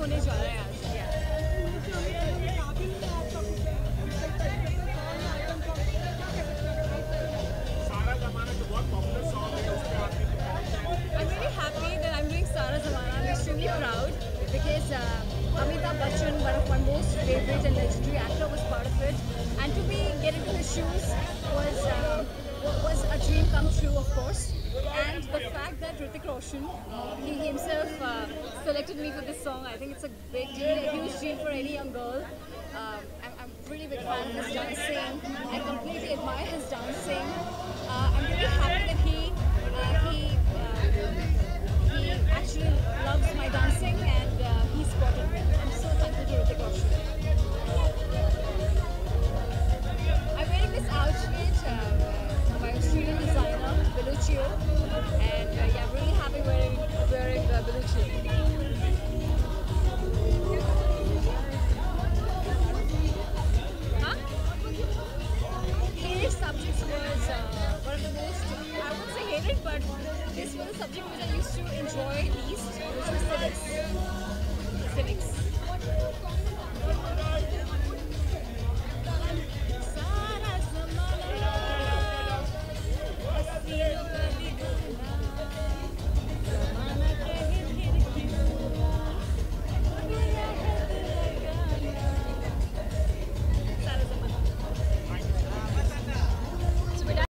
होने जा रहा है आज। I'm really happy that I'm doing Sara Zamana. I'm extremely proud because Amitabh Bachchan, one of my most favorite and legendary actor, was part of it. And to get into his shoes was a dream come true, of course. And the fact that Hrithik Roshan, he himself selected me for this song, I think it's a big deal, a huge deal for any young girl. I'm really big fan of his dancing. I completely admire his dancing. I'm really happy that he actually